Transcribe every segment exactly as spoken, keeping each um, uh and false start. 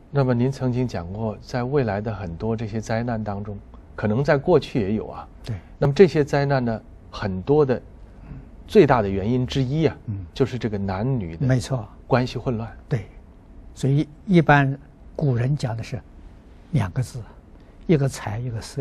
那么您曾经讲过，在未来的很多这些灾难当中，可能在过去也有啊。 对。 那么这些灾难呢，很多的最大的原因之一啊， 嗯， 就是这个男女的没错关系混乱。 对，所以一般古人讲的是两个字，一个财，一个色。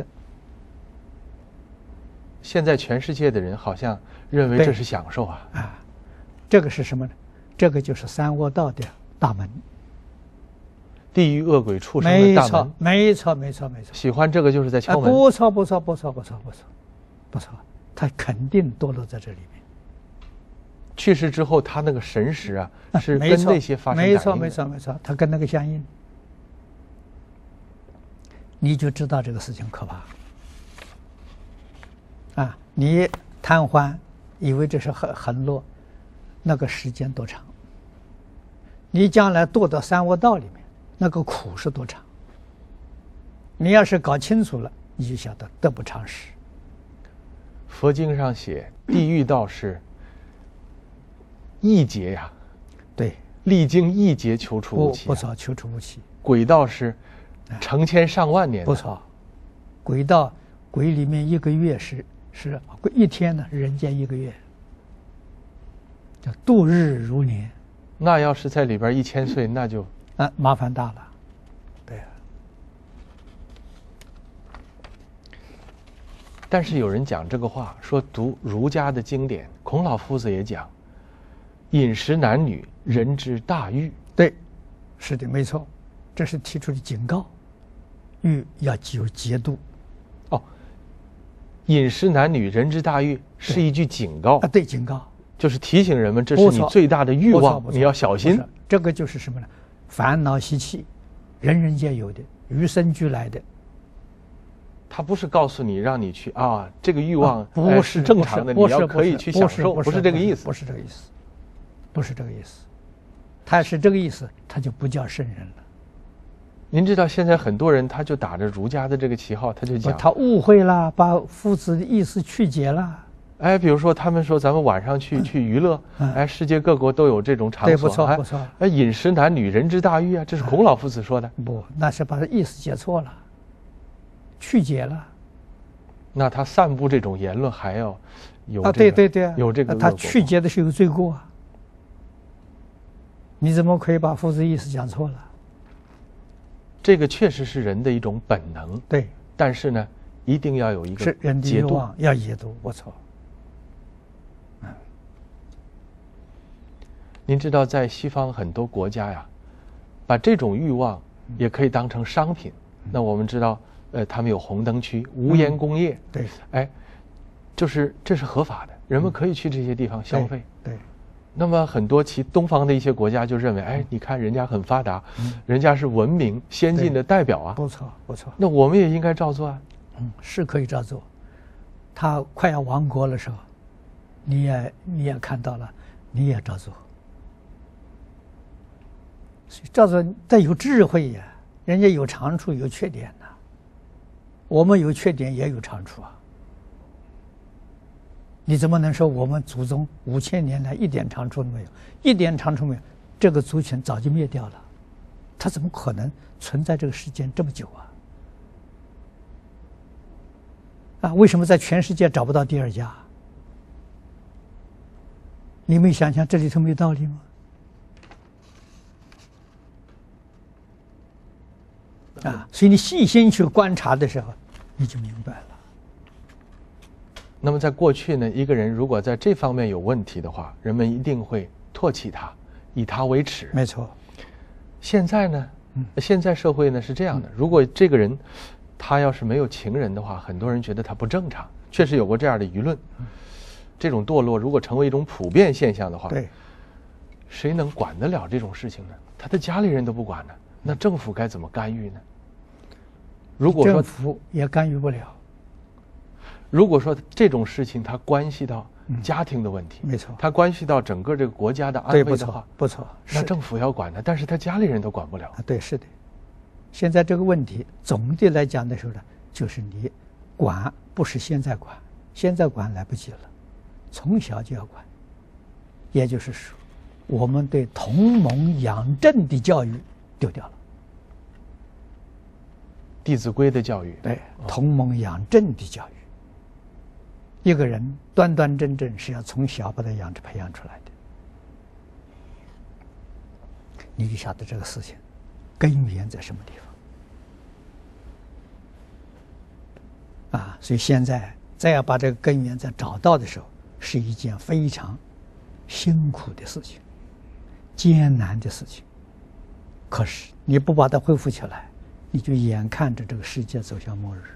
现在全世界的人好像认为这是享受啊。 啊，这个是什么呢？这个就是三恶道的大门。 地狱恶鬼畜生的大门， 没错，没错，没错。 喜欢这个就是在敲门。 不错，不错，不错，不错，不错，不错，他肯定堕落在这里面。 去世之后，他那个神识啊，是跟那些发生感应的。 没错，没错，没错，他跟那个相应，你就知道这个事情可怕。啊，你贪欢，以为这是很很乐，那个时间多长？你将来堕到三恶道里面。那个苦是多长？你要是搞清楚了，你就晓得得不偿失。 佛经上写，地狱道是亿劫呀， 对， 历经亿劫求出无期、啊， 不错，求出无期。 鬼道是成千上万年、啊， 不错，鬼道鬼里面一个月是是一天呢，人间一个月，叫度日如年。 那要是在里边一千岁，那就。 啊，麻烦大了，对呀、啊。 但是有人讲这个话，说读儒家的经典，孔老夫子也讲，饮食男女，人之大欲。 对，是的，没错，这是提出的警告，欲要有节度。 哦，饮食男女，人之大欲是一句警告啊，对，警告就是提醒人们，这是你最大的欲望，你要小心。 这个就是什么呢？烦恼习气，人人皆有的，与生俱来的。 他不是告诉你让你去啊，这个欲望不是、哎、 是正常的，你要可以去享受，不是这个意思， 不是这个意思，不是这个意思。他是这个意思，他就不叫圣人了。 您知道现在很多人他就打着儒家的这个旗号，他就讲他误会了，把夫子的意思曲解了。 哎，比如说他们说咱们晚上去、嗯、去娱乐，嗯、哎，世界各国都有这种场所， 对，不错不错。 哎，饮食男女，人之大欲啊，这是孔老夫子说的。 不，那是把意思解错了，曲解了。 那他散布这种言论还要有、这个、 啊，对对对， 有这个他曲解的是有罪过啊。你怎么可以把夫子意思讲错了？ 这个确实是人的一种本能。 对， 但是呢，一定要有一个是人的欲望，要节度，不错。 您知道，在西方很多国家呀，把这种欲望也可以当成商品。嗯、那我们知道，呃，他们有红灯区、无烟工业， 嗯、对， 哎，就是这是合法的，人们可以去这些地方消费。 对。对那么很多其东方的一些国家就认为，哎，你看人家很发达，嗯、人家是文明先进的代表啊。 不错，不错。 那我们也应该照做啊。 嗯，是可以照做。他快要亡国的时候，你也你也看到了，你也照做。照做，但有智慧呀，人家有长处有缺点呐、啊，我们有缺点也有长处啊。你怎么能说我们祖宗五千年来一点长处都没有，一点长处没有？这个族群早就灭掉了，它怎么可能存在这个世间这么久啊？啊，为什么在全世界找不到第二家？你们想想这里头没有道理吗？啊，所以你细心去观察的时候，你就明白了。 那么在过去呢，一个人如果在这方面有问题的话，人们一定会唾弃他，以他为耻。 没错。 现在呢，嗯、现在社会呢是这样的，嗯、如果这个人他要是没有情人的话，很多人觉得他不正常，确实有过这样的舆论。嗯、这种堕落如果成为一种普遍现象的话， 对， 谁能管得了这种事情呢？他的家里人都不管呢，那政府该怎么干预呢？如果说政府也干预不了。 如果说这种事情它关系到家庭的问题， 嗯、没错， 它关系到整个这个国家的安危的话， 不错， 那政府要管的，但是他家里人都管不了。 啊，对，是的。现在这个问题总的来讲的时候呢，就是你管不是现在管，现在管来不及了，从小就要管。也就是说，我们对同盟养正的教育丢掉了。 弟子规》的教育， 对，同盟养正的教育。一个人端端正正是要从小把他养着培养出来的，你就晓得这个事情根源在什么地方啊！所以现在再要把这个根源再找到的时候，是一件非常辛苦的事情，艰难的事情。可是你不把它恢复起来，你就眼看着这个世界走向末日。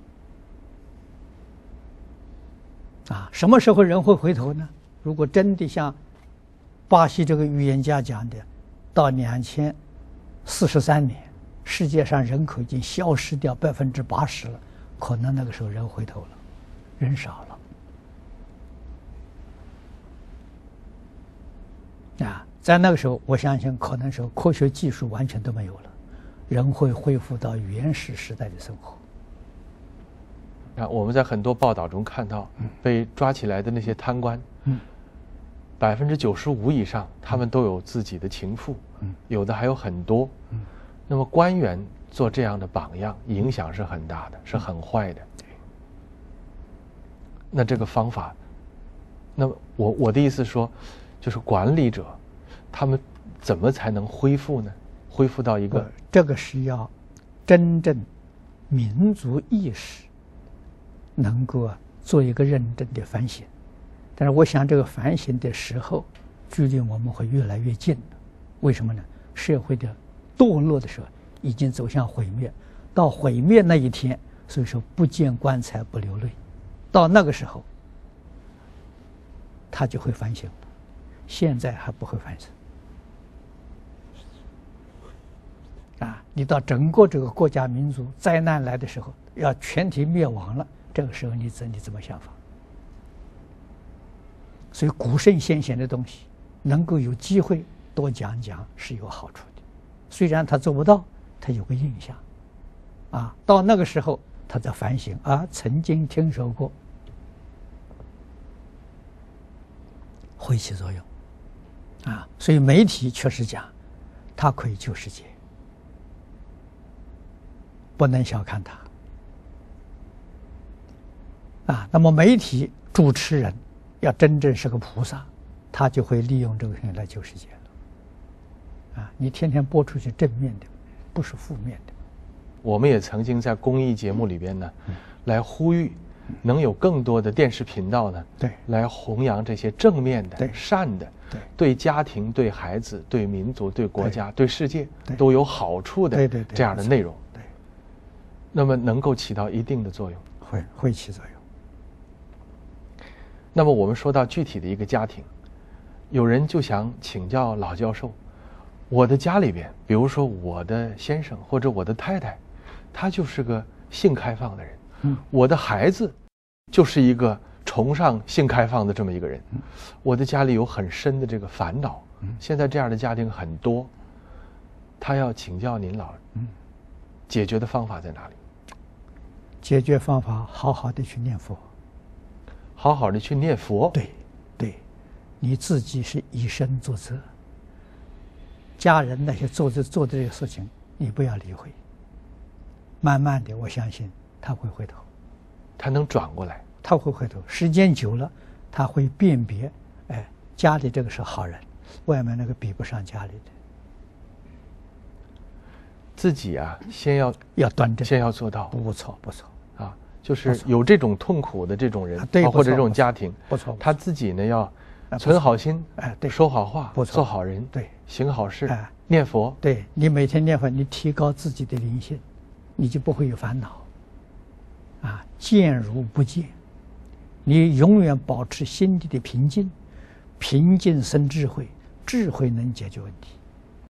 啊，什么时候人会回头呢？如果真的像巴西这个预言家讲的，到两千四十三年，世界上人口已经消失掉百分之八十了，可能那个时候人回头了，人少了。啊，在那个时候，我相信可能是科学技术完全都没有了，人会恢复到原始时代的生活。 啊，我们在很多报道中看到，被抓起来的那些贪官，百分之九十五以上，他们都有自己的情妇，嗯、有的还有很多。嗯、那么官员做这样的榜样，影响是很大的，是很坏的。那这个方法，那我我的意思说，就是管理者，他们怎么才能恢复呢？恢复到一个这个是要真正民族意识能够做一个认真的反省。但是我想这个反省的时候，距离我们会越来越近了。为什么呢？社会的堕落的时候已经走向毁灭，到毁灭那一天，所以说不见棺材不流泪，到那个时候他就会反省了，现在还不会反省。啊，你到整个这个国家民族灾难来的时候，要全体灭亡了，这个时候你怎你怎么想法？所以古圣先贤的东西，能够有机会多讲讲是有好处的。虽然他做不到，他有个印象，啊，到那个时候他在反省啊，曾经听说过，会起作用，啊，所以媒体确实讲，它可以救世界，不能小看它。啊，那么媒体主持人要真正是个菩萨，他就会利用这个事情来救世界了。啊，你天天播出去正面的，不是负面的。 我们也曾经在公益节目里边呢，嗯、来呼吁，能有更多的电视频道呢， 对， 来弘扬这些正面的、 对善的， 对， 对家庭、对孩子、对民族、对国家、对世界都有好处的这样的内容。 对， 那么能够起到一定的作用， 会会起作用。 那么我们说到具体的一个家庭，有人就想请教老教授，我的家里边，比如说我的先生或者我的太太，他就是个性开放的人，嗯，我的孩子就是一个崇尚性开放的这么一个人，嗯、我的家里有很深的这个烦恼，嗯、现在这样的家庭很多，他要请教您老，嗯，解决的方法在哪里？ 解决方法，好好的去念佛。 好好的去念佛， 对，对，你自己是以身作则，家人那些做的做的这个事情，你不要理会。慢慢的，我相信他会回头， 他能转过来， 他会回头。时间久了，他会辨别，哎，家里这个是好人，外面那个比不上家里的。 自己啊，先要要端正， 先要做到， 不错不错。 就是有这种痛苦的这种人， 啊、对， 或者这种家庭， 不错， 他自己呢要存好心， 哎，对， 说好话， 不错， 做好人， 对， 行好事， 哎， 念佛， 对你每天念佛，你提高自己的灵性，你就不会有烦恼。啊，见如不见，你永远保持心底的平静，平静生智慧，智慧能解决问题。